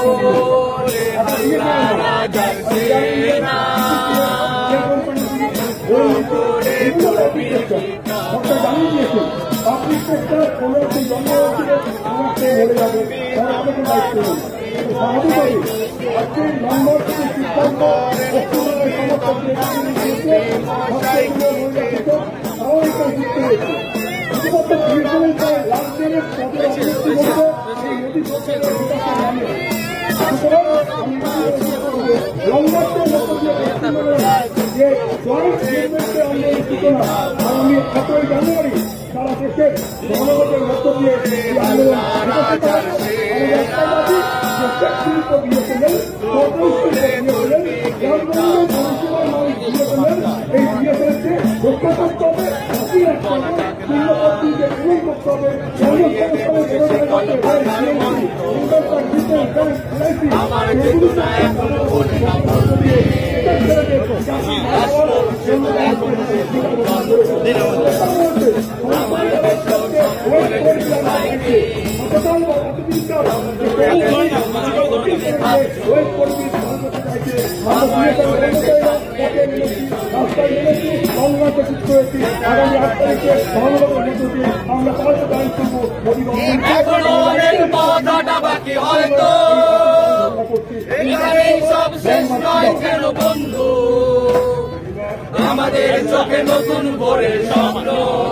আমাদের চোখে নতুন ভোরের স্বপ্ন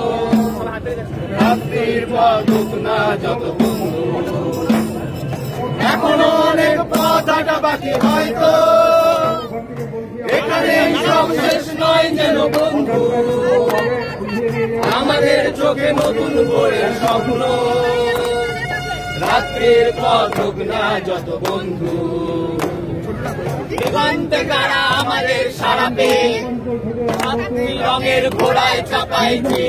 রাত্রির পথ না যত বন্ধু এখনো অনেক পথ হাঁটা বাকি হয়তো এখানে সব শেষ নয় যেন বন্ধু আমাদের চোখে নতুন ভোরের স্বপ্ন রাত্রির পথ না যত বন্ধু দিগন্তে কারা আমাদের সারা পেয়ে রঙের ঘোড়ায় চাপাইছি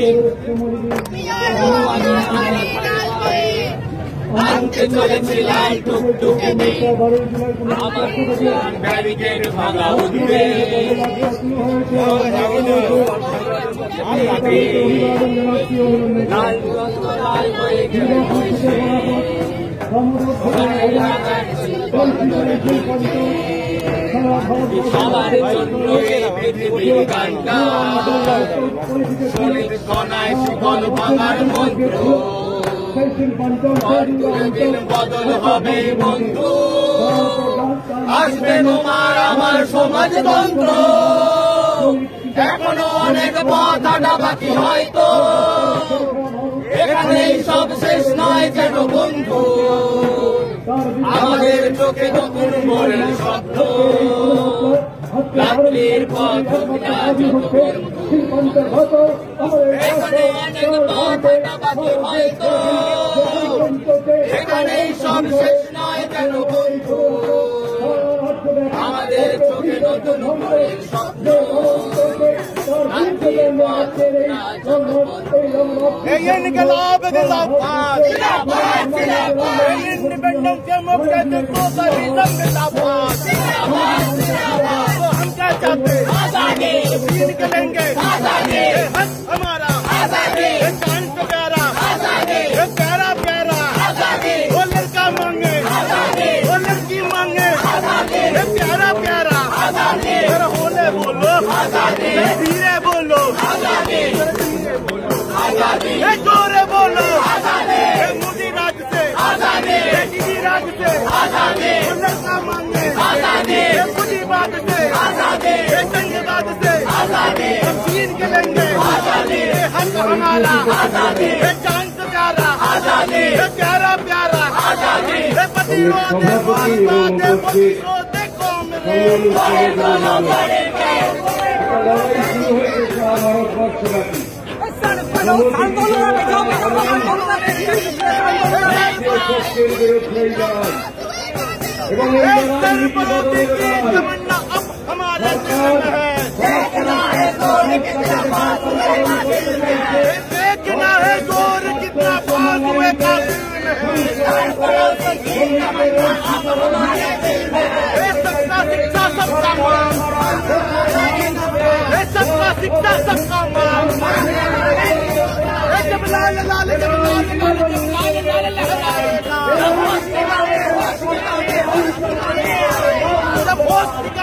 আনতে চলেছি লাল টুকটুকে আমার ব্যারিকেড ভাঙা উঠবে লাল হয়ে গেলে সবার জন্য এই পৃথিবীর গানটা শরীর কণায় শিকল ভাঙার মন্ত্র দিন বদল হবে বন্ধু আসবে তোমার আমার সমাজতন্ত্র এখনো অনেক পথ হাঁটা বাকি হয়তো এখানেই সব শেষ নয় যেন বন্ধু আমাদের চোখে নতুন ভোরের স্বপ্ন রাত্রির পথ এখানে অনেক পথ হাঁটা বাকি হয়তো এখানেই সব শেষ নয় যেন বন্ধু আমাদের চোখে নতুন ভোরের স্বপ্ন इंकलाब जिंदाबाद इंडिपेंडेंस के मौके को सलीम जिंदाबाद तो हम क्या चाहते हैं आजादी निकलेंगे आजादी हमारा आजादी चांद पे प्यारा आजादी प्यारा प्यारा आजादी वो लड़का मांगे आजादी वो लड़की मांगे आजादी प्यारा प्यारा आजादी होले बोलो आजादी धीरे बोलो आजादी आजादी जोरे बोलो आजादी मोदी राज से आजादी दीदी राज से आजादी लड़का मांगे आजादी खुदी बात से आजादी जंगबाद से आजादी हम छीन के लेंगे आजादी हक हमारा आजादी चांद से प्यारा आजादी प्यारा प्यारा आजादी प्रतिरोध कौम तमन्ना अब हमारे जीवन है देखना है जोर कितना पास हुए काबिल सबका शिक्षा सबका मान सबका शिक्षा सबका मान जब लाल लाल जब लाल लाल जब लाल लाल जिंदाबाद